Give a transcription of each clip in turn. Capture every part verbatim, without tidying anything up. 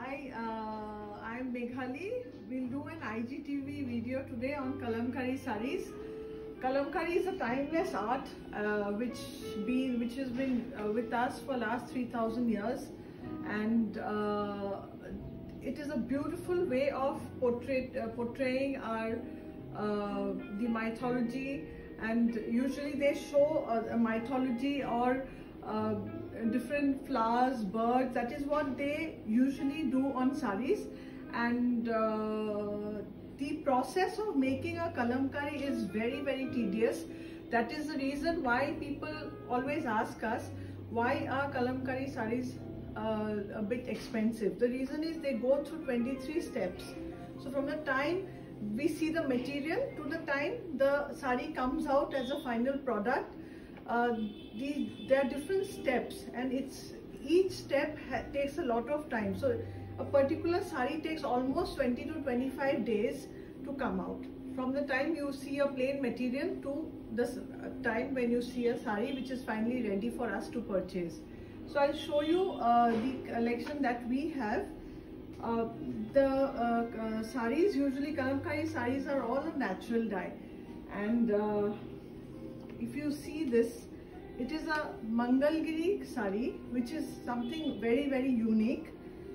Hi, uh, I'm Meghali. We'll do an I G T V video today on Kalamkari sarees. Kalamkari is a timeless art uh, which been which has been uh, with us for last three thousand years, and uh, it is a beautiful way of portray, uh, portraying our uh, the mythology, and usually they show uh, a mythology or uh, different flowers, birds. That is what they usually do on sarees, and uh, the process of making a kalamkari is very very tedious. That is the reason why people always ask us, why are kalamkari sarees uh, a bit expensive? The reason is they go through twenty-three steps. So from the time we see the material to the time the sari comes out as a final product, uh, the, there are different steps, and it's each step takes a lot of time. So a particular sari takes almost twenty to twenty-five days to come out, from the time you see a plain material to the time when you see a sari which is finally ready for us to purchase. So I'll show you uh, the collection that we have. Uh, the uh, uh, sarees, usually kalamkari sarees, are all a natural dye, and uh, if you see this, it is a Mangalgiri saree, which is something very very unique.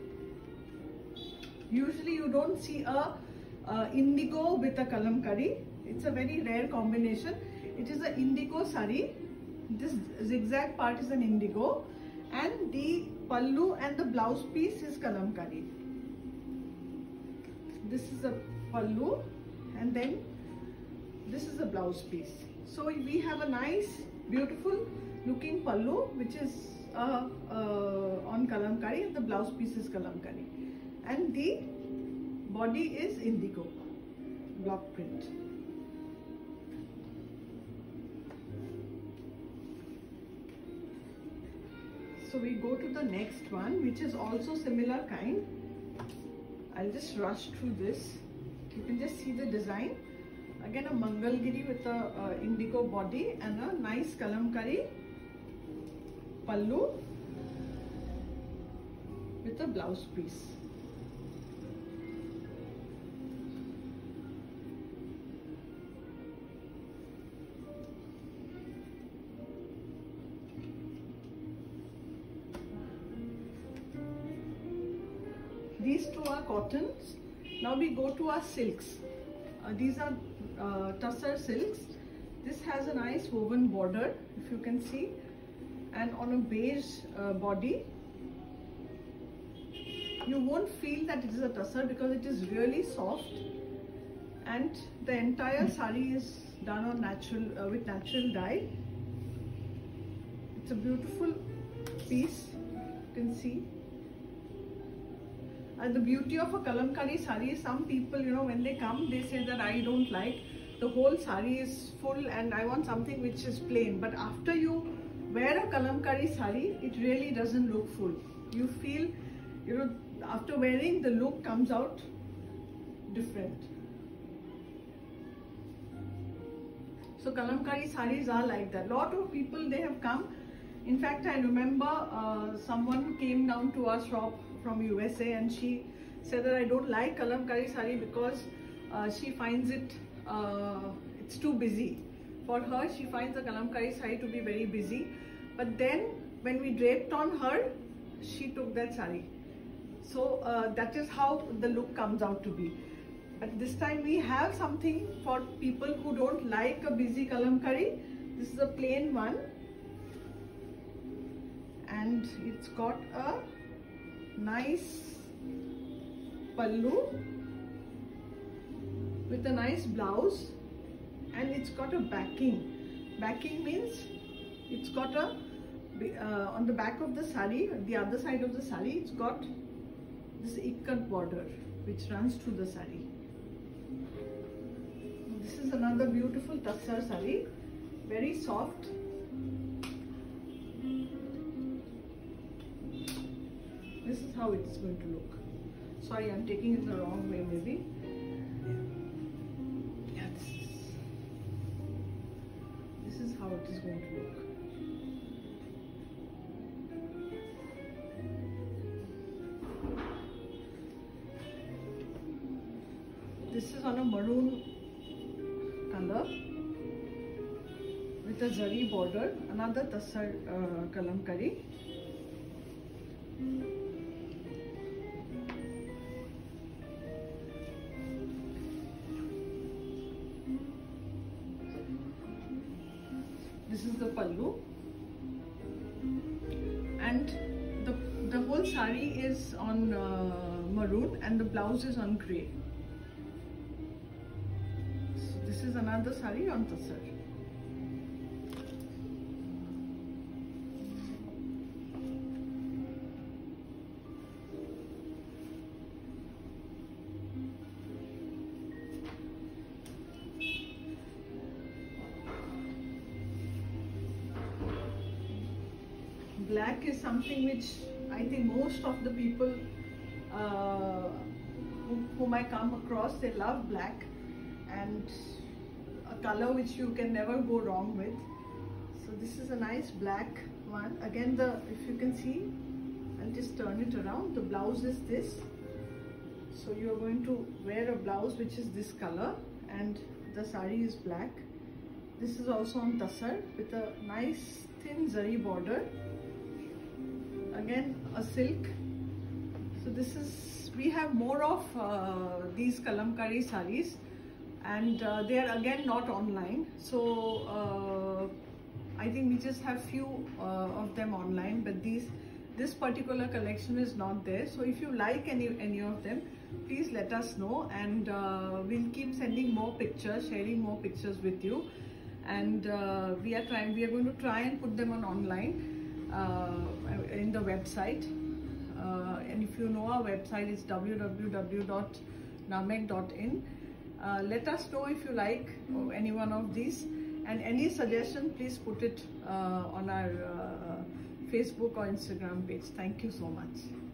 Usually you don't see a uh, indigo with a kalamkari. It's a very rare combination. It is an indigo saree. This zigzag part is an indigo, and the pallu and the blouse piece is kalamkari. This is a pallu, and then this is a blouse piece. So we have a nice beautiful looking pallu which is uh, uh, on kalamkari, and the blouse piece is kalamkari, and the body is indigo block print. So we go to the next one, which is also similar kind. I'll just rush through this. You can just see the design. Again, a Mangalgiri with a uh, indigo body and a nice kalamkari pallu with a blouse piece. These two are cottons. Now we go to our silks. Uh, these are uh, tussar silks. This has a nice woven border, if you can see, and on a beige uh, body. You won't feel that it is a tussar because it is really soft, and the entire sari is done on natural uh, with natural dye. It's a beautiful piece, you can see. And the beauty of a kalamkari sari is, some people, you know, when they come, they say that I don't like, the whole sari is full and I want something which is plain. But after you wear a kalamkari sari, it really doesn't look full. You feel, you know, after wearing, the look comes out different. So kalamkari saris are like that. Lot of people, they have come. In fact, I remember uh, someone came down to our shop from U S A, and she said that I don't like kalamkari sari because uh, she finds it uh, it's too busy. For her, she finds the kalamkari sari to be very busy. But then when we draped on her, she took that sari. So uh, that is how the look comes out to be. But this time we have something for people who don't like a busy kalamkari. This is a plain one, and it's got a nice pallu with a nice blouse, and it's got a backing. Backing means it's got a uh, on the back of the sari, the other side of the sari, it's got this ikat border which runs through the sari. This is another beautiful tussar sari, very soft. This is how it's going to look. Sorry, I'm taking it the wrong way maybe. Yeah, this is, this is how it is going to look. this is on a maroon color with a zari border, another Tassar uh, kalamkari. This is the pallu, and the the whole sari is on uh, maroon and the blouse is on grey. So this is another sari on Tassar. Black is something which I think most of the people uh, whom I come across, they love black, and a color which you can never go wrong with. So this is a nice black one. Again, the if you can see, I'll just turn it around. The blouse is this. So you are going to wear a blouse which is this color, and the sari is black. This is also on Tassar with a nice thin zari border. Again, a silk. So this is, we have more of uh, these kalamkari saris, and uh, they are again not online. So uh, I think we just have few uh, of them online, but these this particular collection is not there. So if you like any any of them, please let us know, and uh, we'll keep sending more pictures, sharing more pictures with you. And uh, we are trying, we are going to try and put them on online. Uh, in the website, uh, and if you know our website, it's w w w dot namek dot in. Uh, let us know if you like any one of these, and any suggestion, please put it uh, on our uh, Facebook or Instagram page. Thank you so much.